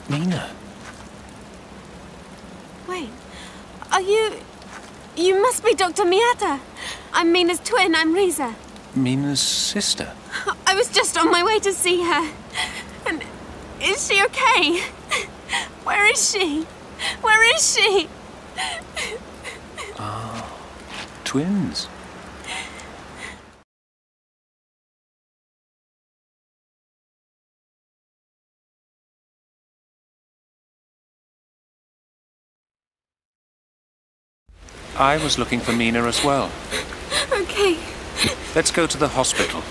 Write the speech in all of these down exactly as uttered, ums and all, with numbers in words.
Mina. Wait, are you... You must be Doctor Miyata. I'm Mina's twin, I'm Riza. Mina's sister? I was just on my way to see her. And is she okay? Where is she? Where is she? Ah, twins. I was looking for Mina as well. Okay. Let's go to the hospital.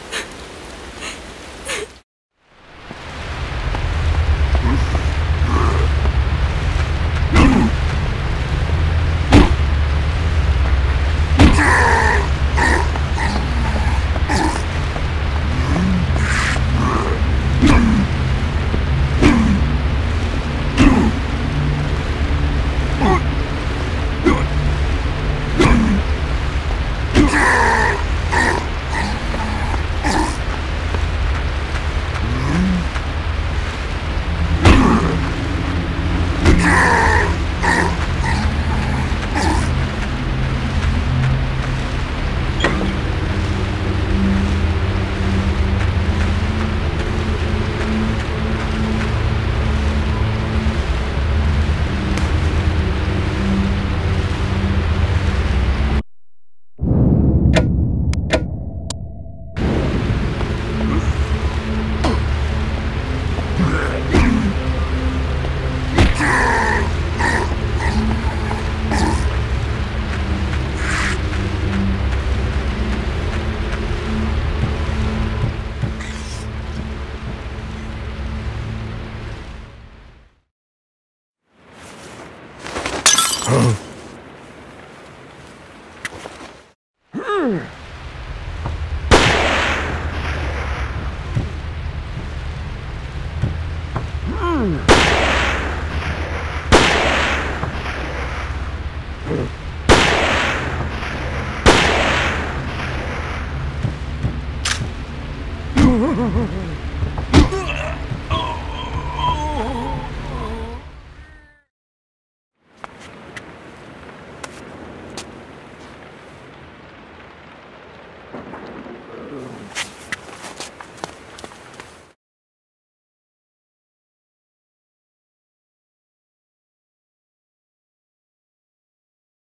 Hmm.